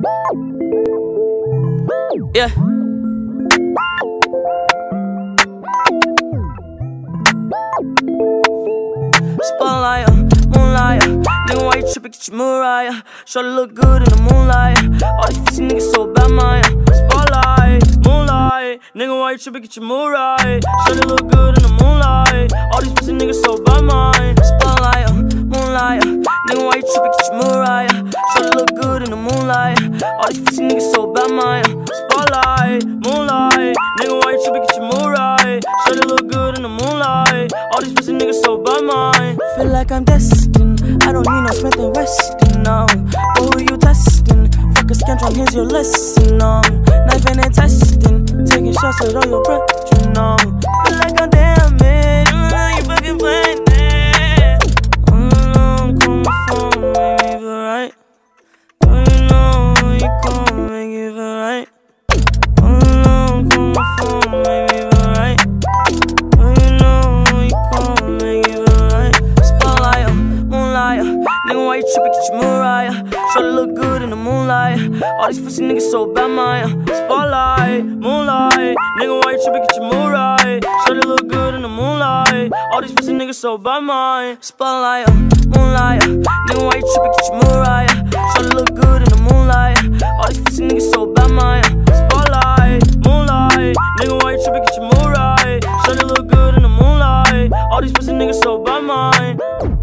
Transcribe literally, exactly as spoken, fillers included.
Yeah. Spotlight, uh, moonlight, uh, nigga, why you trippin', get your Mariah. Shorty look good in the moonlight. All these pussy niggas so bad, my uh, spotlight, moonlight, nigga, why you trippin', get your Mariah. Shorty look good in the moonlight. All these pussy niggas so bad, my spotlight, uh, moonlight, uh, nigga, why you trippin', get your Mariah. Shorty look good in the moonlight. All these pussy niggas so bad, my spotlight, moonlight, nigga, why you trippin', get your Mariah. Shorty look good in the moonlight. All these pussy niggas so bad, my feel like I'm destined. I don't need no Smith and Weston, no. But who you testing? Fuck a scantron, here's your lesson, no. Knifing and testing, taking shots with all your breath, you know. Feel like I'm damaged, mm, you fucking playing it. Mm, come from, make me feel right. Don't you know you come, make you feel right. Mm, come from, make me feel right. Don't you know you come, make you feel right. Spotlight, uh, moonlight, uh, nigga, why you trippin', get your Mariah. Shorty look good in the moonlight. All these pussy niggas so bad, my uh, spotlight, moonlight, nigga, why you trippin', get your Mariah. Shorty look good in the moonlight. All these pussy niggas so bad, my spotlight, uh, moonlight, uh, nigga, why you trippin', get your Mariah. Shorty look good in the moonlight. All these pussy niggas so bad, my spotlight, moonlight, nigga, why you trippin', get your Mariah. Shorty look good in the moonlight. All these pussy niggas so bad, my